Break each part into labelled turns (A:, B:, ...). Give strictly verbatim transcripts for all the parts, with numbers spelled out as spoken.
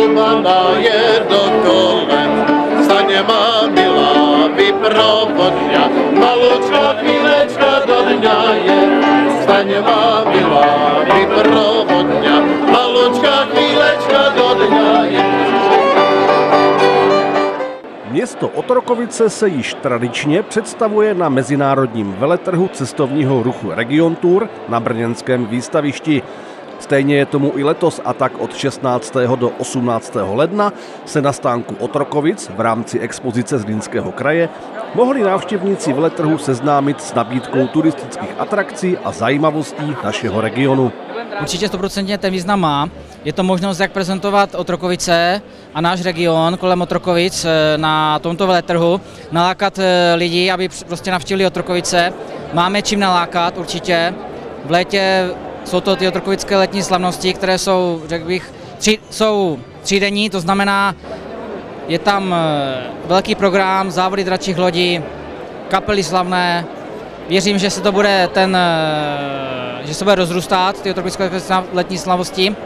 A: Romana je do kolem, staně má milá vyprovodňa, malučka chvílečka do dňa je, staně má milá vyprovodňa, malučka chvílečka do dňa je.
B: Město Otrokovice se již tradičně představuje na mezinárodním veletrhu cestovního ruchu Region Tour na brněnském výstavišti. Stejně je tomu i letos, a tak od šestnáctého do osmnáctého ledna se na stánku Otrokovic v rámci expozice Zlínského kraje mohli návštěvníci veletrhu seznámit s nabídkou turistických atrakcí a zajímavostí našeho regionu.
C: Určitě stoprocentně ten význam má. Je to možnost, jak prezentovat Otrokovice a náš region kolem Otrokovic na tomto veletrhu, nalákat lidi, aby prostě navštívili Otrokovice. Máme čím nalákat určitě. V létě jsou to ty otrokovické letní slavnosti, které jsou, řekl bych, tři, jsou třídenní, to znamená, je tam velký program, závody dračích lodí, kapely slavné. Věřím, že se to bude ten, že se bude rozrůstat, ty otrokovické letní slavnosti,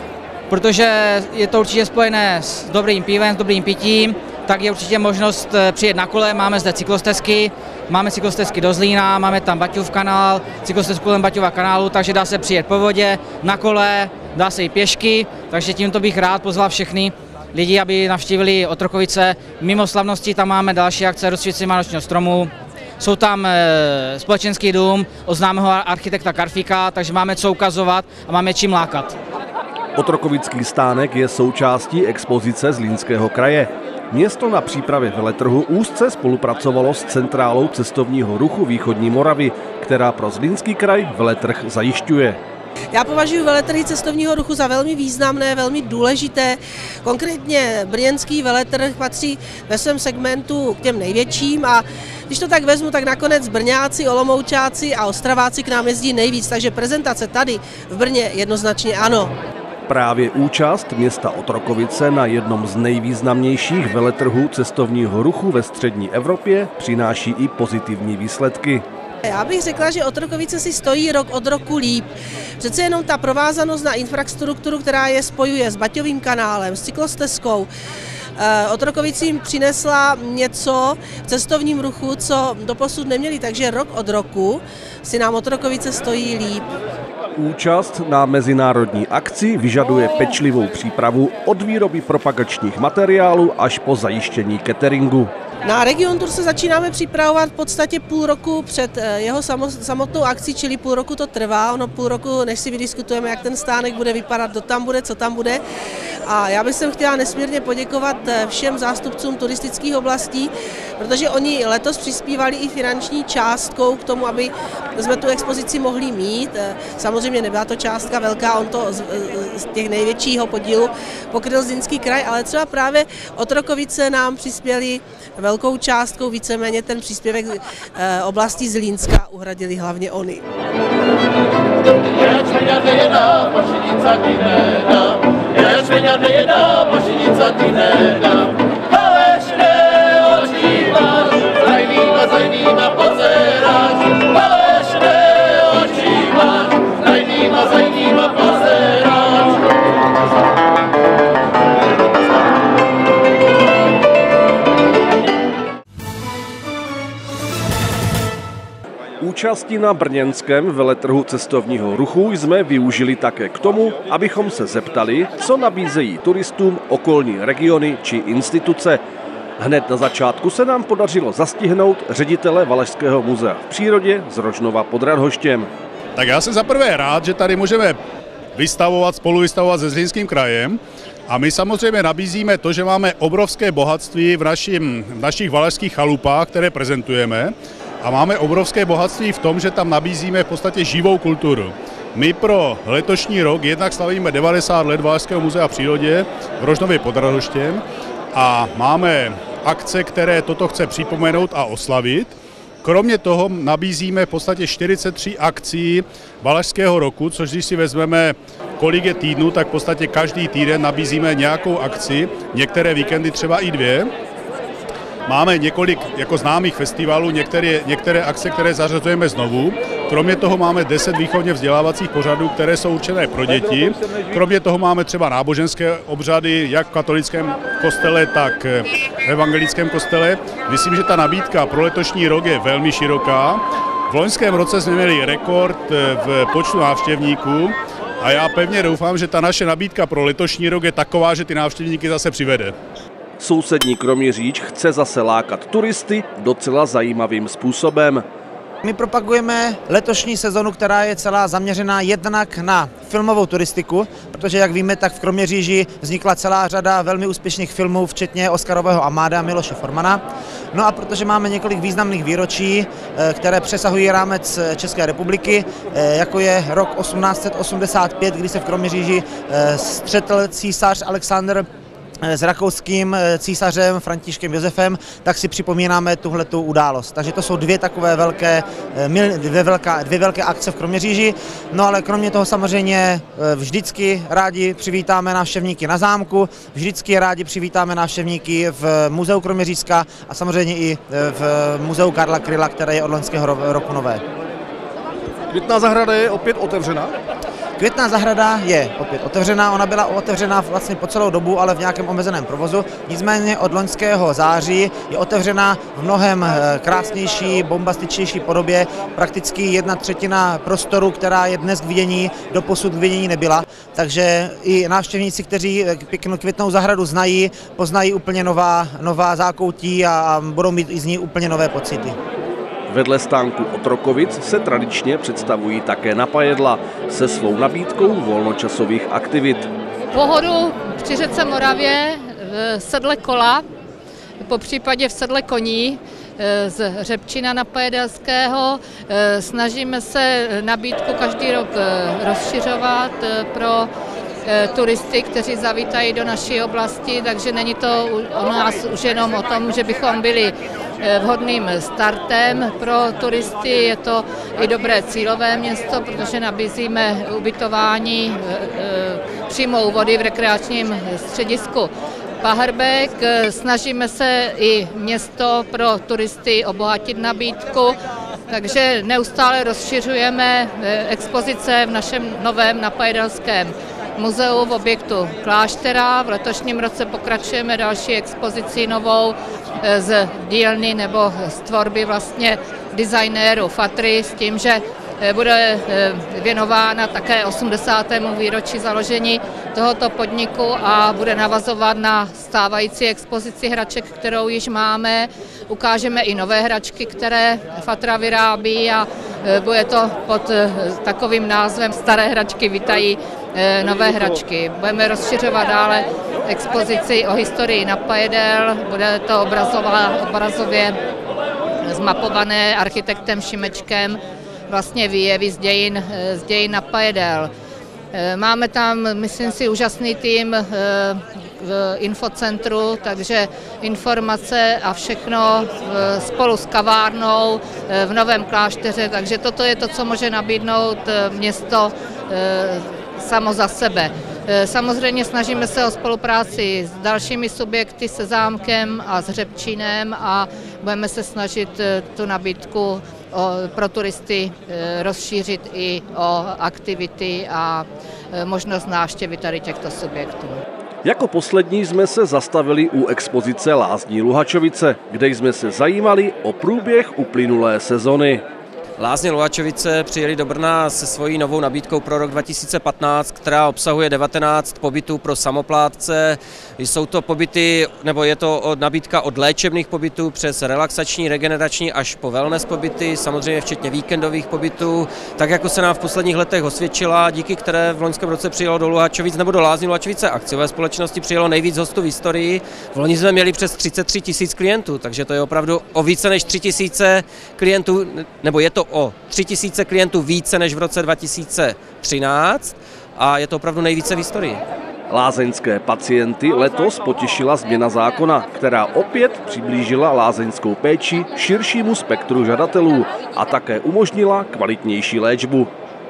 C: protože je to určitě spojené s dobrým pivem, s dobrým pitím, tak je určitě možnost přijet na kole, máme zde cyklostezky, máme cyklostezky do Zlína, máme tam Baťův kanál, cyklostezku kolem Baťova kanálu, takže dá se přijet po vodě, na kole, dá se i pěšky, takže tímto bych rád pozval všechny lidi, aby navštívili Otrokovice. Mimo slavnosti tam máme další akce rozsvícení vánočního stromu, jsou tam e, společenský dům od známého architekta Karfíka, takže máme co ukazovat a máme čím lákat.
B: Otrokovický stánek je součástí expozice Zlínského kraje. Město na přípravě veletrhu úzce spolupracovalo s Centrálou cestovního ruchu Východní Moravy, která pro Zlínský kraj veletrh zajišťuje.
D: Já považuji veletrhy cestovního ruchu za velmi významné, velmi důležité. Konkrétně brněnský veletrh patří ve svém segmentu k těm největším a když to tak vezmu, tak nakonec Brňáci, Olomoučáci a Ostraváci k nám jezdí nejvíc, takže prezentace tady v Brně jednoznačně ano.
B: Právě účast města Otrokovice na jednom z nejvýznamnějších veletrhů cestovního ruchu ve střední Evropě přináší i pozitivní výsledky.
D: Já bych řekla, že Otrokovice si stojí rok od roku líp. Přece jenom ta provázanost na infrastrukturu, která je spojuje s Baťovým kanálem, s cyklostezkou, Otrokovicím přinesla něco v cestovním ruchu, co doposud neměli, takže rok od roku si nám Otrokovice stojí líp.
B: Účast na mezinárodní akci vyžaduje pečlivou přípravu od výroby propagačních materiálů až po zajištění cateringu.
D: Na Region Tour se začínáme připravovat v podstatě půl roku před jeho samotnou akcí, čili půl roku to trvá, ono půl roku, než si vydiskutujeme, jak ten stánek bude vypadat, kdo tam bude, co tam bude. A já bych sem chtěla nesmírně poděkovat všem zástupcům turistických oblastí, protože oni letos přispívali i finanční částkou k tomu, aby jsme tu expozici mohli mít. Samozřejmě nebyla to částka velká, on to z, z těch největšího podílu pokryl Zlínský kraj, ale třeba právě Otrokovice nám přispěli velkou částkou, víceméně ten příspěvek e, oblasti Zlínska uhradili hlavně oni.
B: Účasti na brněnském veletrhu cestovního ruchu jsme využili také k tomu, abychom se zeptali, co nabízejí turistům okolní regiony či instituce. Hned na začátku se nám podařilo zastihnout ředitele Valašského muzea v přírodě z Rožnova pod Radhoštěm.
E: Tak já jsem za prvé rád, že tady můžeme vystavovat, spoluvystavovat se Zlínským krajem. A my samozřejmě nabízíme to, že máme obrovské bohatství v, našim, v našich valašských chalupách, které prezentujeme. A máme obrovské bohatství v tom, že tam nabízíme v podstatě živou kulturu. My pro letošní rok jednak slavíme devadesát let Valašského muzea v přírodě v Rožnově pod Radhoštěm a máme akce, které toto chce připomenout a oslavit. Kromě toho nabízíme v podstatě čtyřicet tři akcí Valašského roku, což když si vezmeme, kolik je týdnů, tak v podstatě každý týden nabízíme nějakou akci, některé víkendy třeba i dvě. Máme několik jako známých festivalů, některé, některé akce, které zařazujeme znovu Kromě toho máme deset výchovně vzdělávacích pořadů, které jsou určené pro děti. Kromě toho máme třeba náboženské obřady, jak v katolickém kostele, tak v evangelickém kostele. Myslím, že ta nabídka pro letošní rok je velmi široká. V loňském roce jsme měli rekord v počtu návštěvníků a já pevně doufám, že ta naše nabídka pro letošní rok je taková, že ty návštěvníky zase přivede.
B: Sousední Kroměříž chce zase lákat turisty docela zajímavým způsobem.
F: My propagujeme letošní sezonu, která je celá zaměřená jednak na filmovou turistiku, protože jak víme, tak v Kroměříži vznikla celá řada velmi úspěšných filmů, včetně Oscarového Amáda Miloše Formana. No a protože máme několik významných výročí, které přesahují rámec České republiky, jako je rok osmnáct set osmdesát pět, kdy se v Kroměříži střetl císař Alexandr s rakouským císařem Františkem Josefem, tak si připomínáme tuhletu událost. Takže to jsou dvě takové velké, dvě, velká, dvě velké akce v Kroměříži. No ale kromě toho samozřejmě vždycky rádi přivítáme návštěvníky na zámku, vždycky rádi přivítáme návštěvníky v muzeu Kroměřížska a samozřejmě i v muzeu Karla Kryla, které je od loňského roku nové.
B: Květná zahrada je opět otevřena?
F: Květná zahrada je opět otevřená, ona byla otevřená vlastně po celou dobu, ale v nějakém omezeném provozu. Nicméně od loňského září je otevřena v mnohem krásnější, bombastičnější podobě. Prakticky jedna třetina prostoru, která je dnes k vidění, doposud k vidění nebyla. Takže i návštěvníci, kteří pěknou Květnou zahradu znají, poznají úplně nová, nová zákoutí a budou mít i z ní úplně nové pocity.
B: Vedle stánku Otrokovic se tradičně představují také napajedla se svou nabídkou volnočasových aktivit.
G: Pohodu při řece Moravě v sedle kola, po případě v sedle koní z Řepčina napajedelského. Snažíme se nabídku každý rok rozšiřovat pro turisty, kteří zavítají do naší oblasti, takže není to u nás už jenom o tom, že bychom byli vhodným startem pro turisty, je to i dobré cílové město, protože nabízíme ubytování přímo u vody v rekreačním středisku Pahrbek. Snažíme se i město pro turisty obohatit nabídku, takže neustále rozšiřujeme expozice v našem novém napajedelském muzeu v objektu kláštera. V letošním roce pokračujeme další expozici novou z dílny nebo z tvorby vlastně designéru Fatry s tím, že bude věnována také osmdesátému výročí založení tohoto podniku a bude navazovat na stávající expozici hraček, kterou již máme. Ukážeme i nové hračky, které Fatra vyrábí a bude to pod takovým názvem Staré hračky vítají nové hračky. Budeme rozšiřovat dále expozici o historii napajedel, bude to obrazově zmapované architektem Šimečkem, vlastně výjevy z dějin, z dějin napajedel. Máme tam, myslím si, úžasný tým v infocentru, takže informace a všechno spolu s kavárnou v Novém Klášteře, takže toto je to, co může nabídnout město samo za sebe. Samozřejmě snažíme se o spolupráci s dalšími subjekty, se zámkem a s Řepčinem a budeme se snažit tu nabídku pro turisty rozšířit i o aktivity a možnost návštěvy tady těchto subjektů.
B: Jako poslední jsme se zastavili u expozice Lázní Luhačovice, kde jsme se zajímali o průběh uplynulé sezony.
H: Lázně Luhačovice přijeli do Brna se svojí novou nabídkou pro rok dva tisíce patnáct, která obsahuje devatenáct pobytů pro samoplátce. Jsou to pobyty, nebo je to nabídka od léčebných pobytů přes relaxační, regenerační až po wellness pobyty, samozřejmě včetně víkendových pobytů, tak jako se nám v posledních letech osvědčila, díky které v loňském roce přijelo do Luhačovic nebo do Lázní Luhačovice akciové společnosti přijelo nejvíc hostů v historii. V loni jsme měli přes třicet tři tisíc klientů, takže to je opravdu o více než tři tisíce klientů, nebo je to o tři tisíce klientů více než v roce dva tisíce třináct a je to opravdu nejvíce v historii.
B: Lázeňské pacienty letos potěšila změna zákona, která opět přiblížila lázeňskou péči širšímu spektru žadatelů a také umožnila kvalitnější léčbu.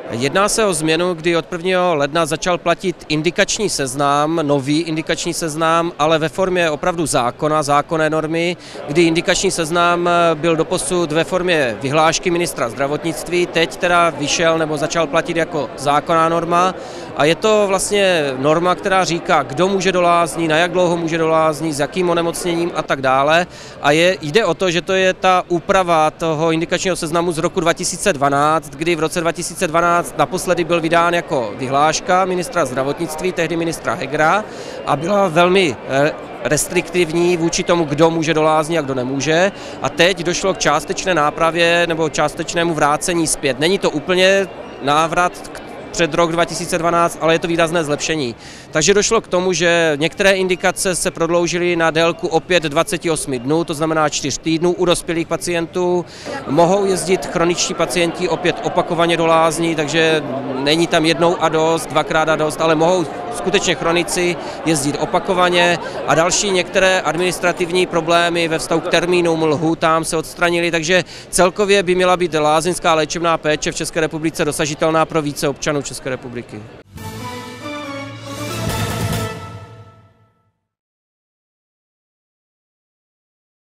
H: Jedná se o změnu, kdy od prvního ledna začal platit indikační seznam, nový indikační seznam, ale ve formě opravdu zákona, zákonné normy, kdy indikační seznam byl doposud ve formě vyhlášky ministra zdravotnictví, teď teda vyšel nebo začal platit jako zákonná norma a je to vlastně norma, která říká, kdo může do lázní, na jak dlouho může do lázní, s jakým onemocněním a tak dále. A je, jde o to, že to je ta úprava toho indikačního seznamu z roku dva tisíce dvanáct, kdy v roce dva tisíce dvanáct naposledy byl vydán jako vyhláška ministra zdravotnictví, tehdy ministra Hegera, a byla velmi restriktivní vůči tomu, kdo může do lázní a kdo nemůže. A teď došlo k částečné nápravě nebo částečnému vrácení zpět. Není to úplně návrat k před rok dva tisíce dvanáct, ale je to výrazné zlepšení. Takže došlo k tomu, že některé indikace se prodloužily na délku opět dvacet osm dnů, to znamená čtyři týdnů u dospělých pacientů. Mohou jezdit chroničtí pacienti opět opakovaně do lázní, takže není tam jednou a dost, dvakrát a dost, ale mohou skutečně chronici jezdit opakovaně a další některé administrativní problémy ve vztahu k termínům, lhůtám se odstranily, takže celkově by měla být lázeňská léčebná péče v České republice dosažitelná pro více občanů České republiky.